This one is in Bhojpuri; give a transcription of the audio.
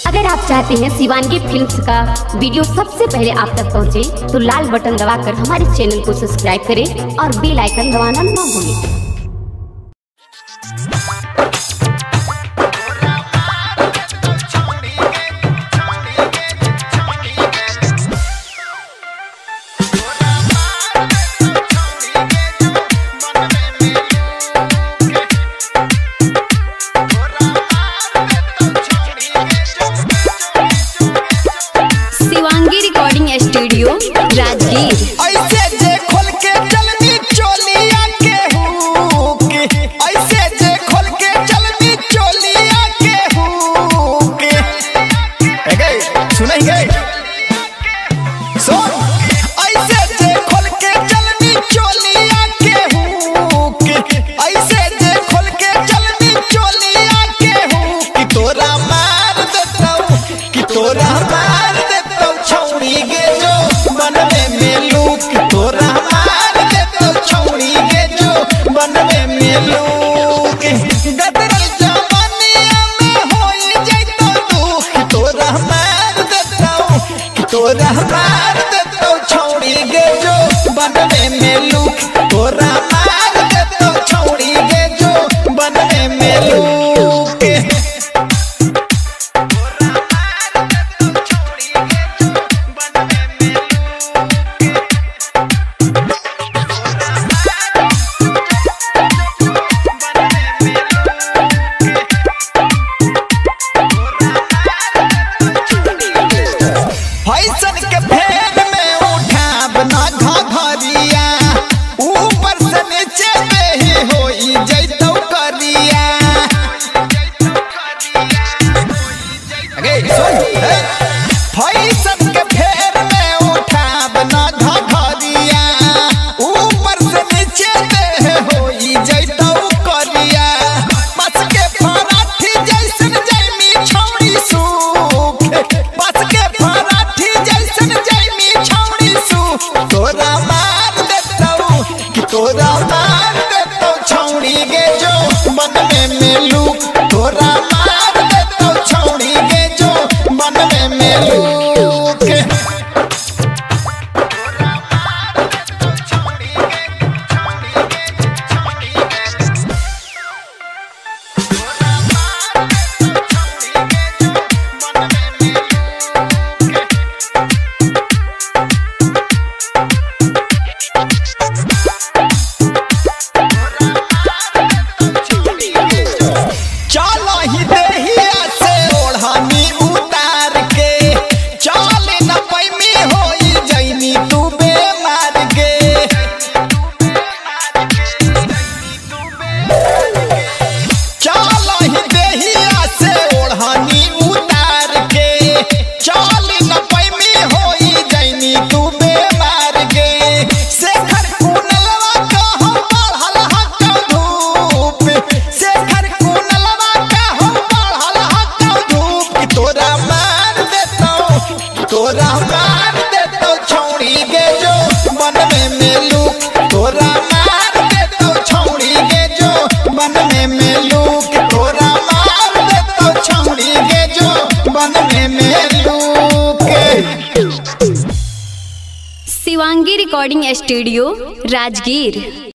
अगर आप चाहते हैं शिवांगी फिल्म्स का वीडियो सबसे पहले आप तक पहुंचे, तो लाल बटन दबाकर हमारे चैनल को सब्सक्राइब करें और बेल आइकन दबाना ना भूलें। Shivangi recording studio Rajgir. ऐसे जे खोल के चलनी चोलिया के हुक, ऐसे जे खोल के चलनी चोलिया के हुक। गए सुनाई गए सुन, ऐसे जे खोल के चलनी चोलिया के हुक, ऐसे जे खोल के चलनी चोलिया के हुक। कि तोरा मार देता हूँ, कि तोरा मार देता हूँ छौड़ी गे जो बनने में लूक। तोरा मार देता हूँ छौड़ी गे जो बनने में लूक। गदरल जवानिया में होई जैतो दुख। तोरा मार देता हूँ, कि तोरा मार देता हूँ छौड़ी गे जो बनने में लूक। तोरा मार देता हूँ छौड़ी गे जो बनने में लूक। फैशन के फेर में उठा बना घघरिया, ऊपर से नीचे में ही होई जैतो करिया। फैशन के फेर में उठा बना घघरिया, ऊपर से नीचे में होई जैतो करिया। बस के पराठी जैसन जैमी छौड़ी सूख, बस के पराठी जैसन जैमी छौड़ी सूख। तोरा मार देता हूँ, कि तोरा मार देता हूँ छौड़ी गे जो बनने में लूक। तोरा मार देता हूँ छौड़ी गे जो बनने में लूक। चलो ही देहिया से ओढ़नी उतार के, चल न पैमी होई जैनी तू बेमार गे। चलो ही देहिया से ओढ़नी उतार के, चल न पैमी होई जैनी तू बेमार गे। शेखर कुनलवा का हम बढ़ल हक धूप, शेखर कुनलवा का हम बढ़ल हक धूप। कि तोरा मार देता हूँ, कि तोरा मार देता हूँ छौड़ी गे जो बनने में लूक। तोरा मार देता हूँ छौड़ी गे जो बनने में लूक। तोरा मार देता हूँ छौड़ी गे जो बनने में लूक। Shivangi recording studio Rajgir.